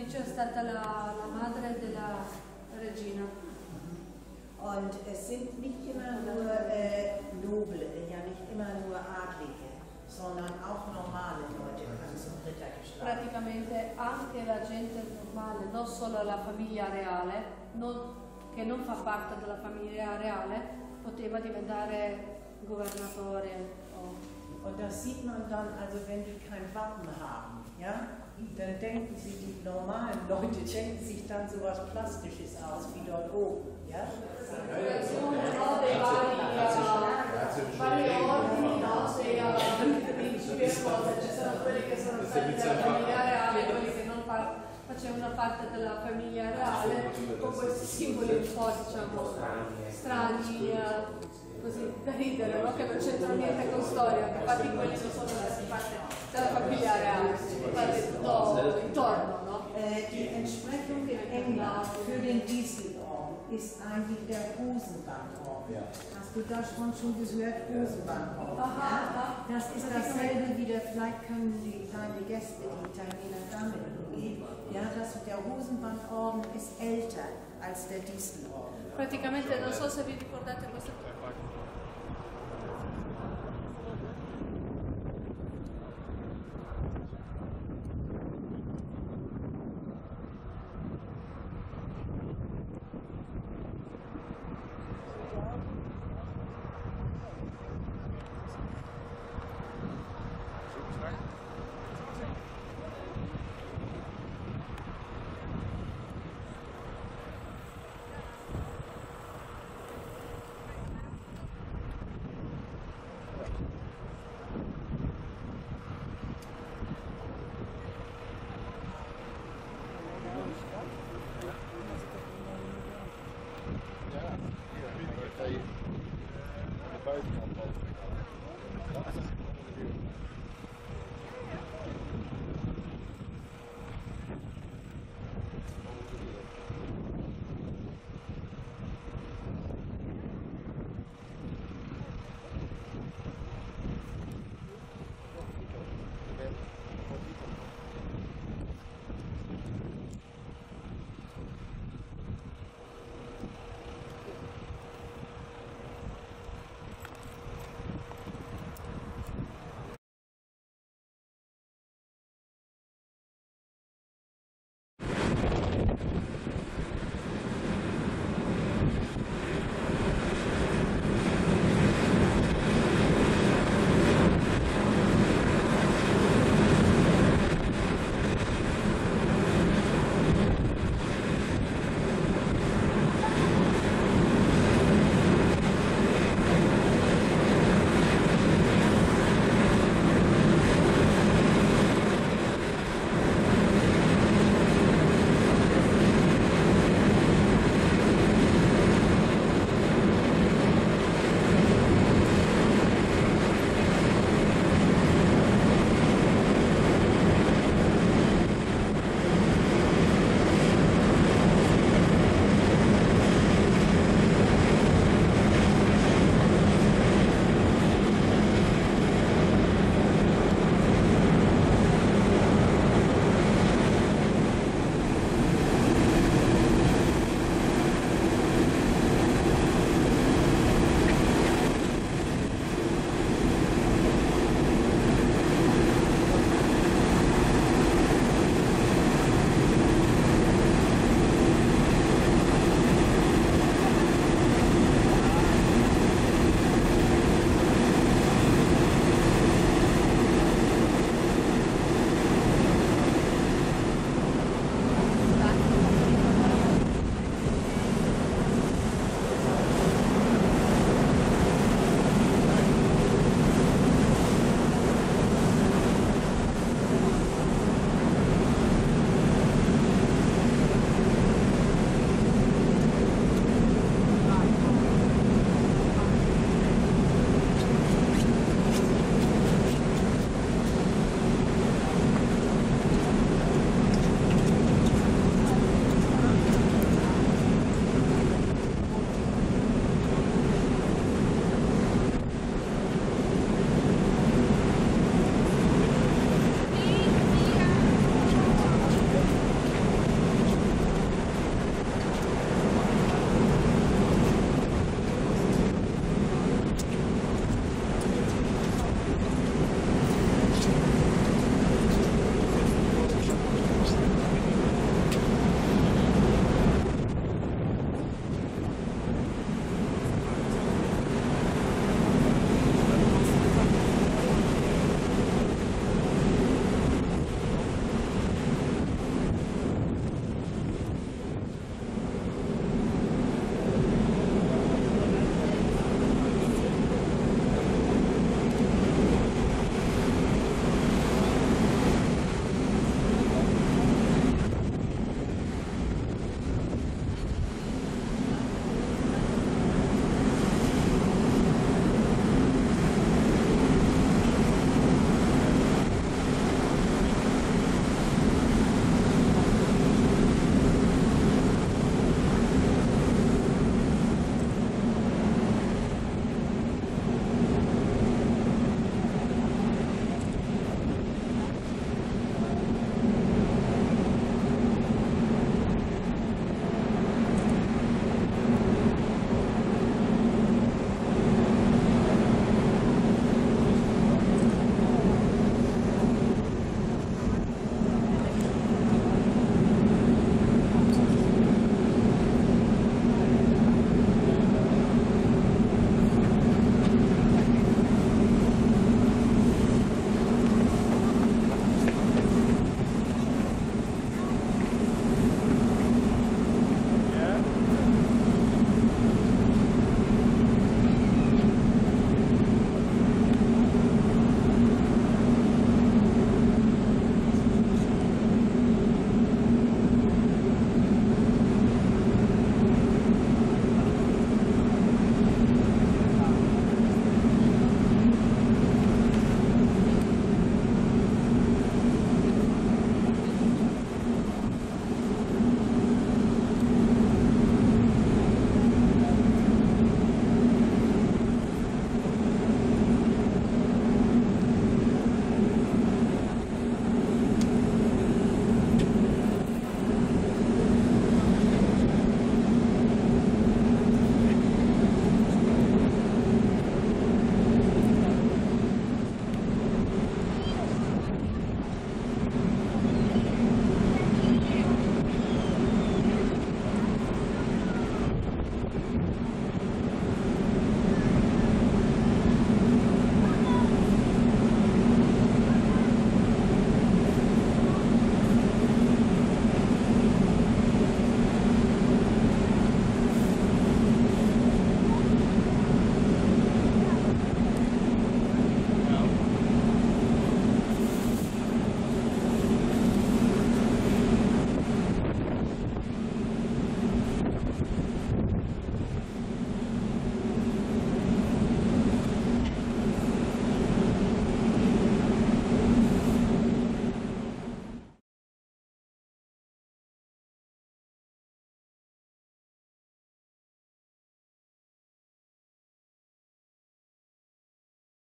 Beatrice è stata la madre della regina. Und es sind nicht immer nur Noble, ja nicht immer nur Adlige, sondern auch normale Leute können zum Ritter geschlagen. Praticamente anche la gente normale, non solo la famiglia reale, che non fa parte della famiglia reale, poteva diventare governatore. Und das sieht man dann, also wenn die kein Wappen haben, ja, dann denken sie, die normalen Leute denken sich dann so was Plastisches aus wie dort oben, ja. Vari ordini, no? Sei a principi e cose, ci sono quelli che sono stati della famiglia reale, quelli che non facevano parte della famiglia reale, con questi simboli un po', diciamo, strani, così da ridere, no? Che non c'entrano niente con storia, infatti quelli non sono parte della famiglia reale, fate tutto intorno, no? Die Entsprechung in England für den Dieselorden ist eigentlich der Hosenbandorden. Ja. Hast du das schon gehört, Hosenbandorden? Ja? Das ist dasselbe wieder, vielleicht können deine Gäste, die Italiener, damit umgehen. Ja, der Hosenbandorden ist älter als der Dieselorden. Praticamente non so se vi ricordate questo. Ja, hier, buitenkant.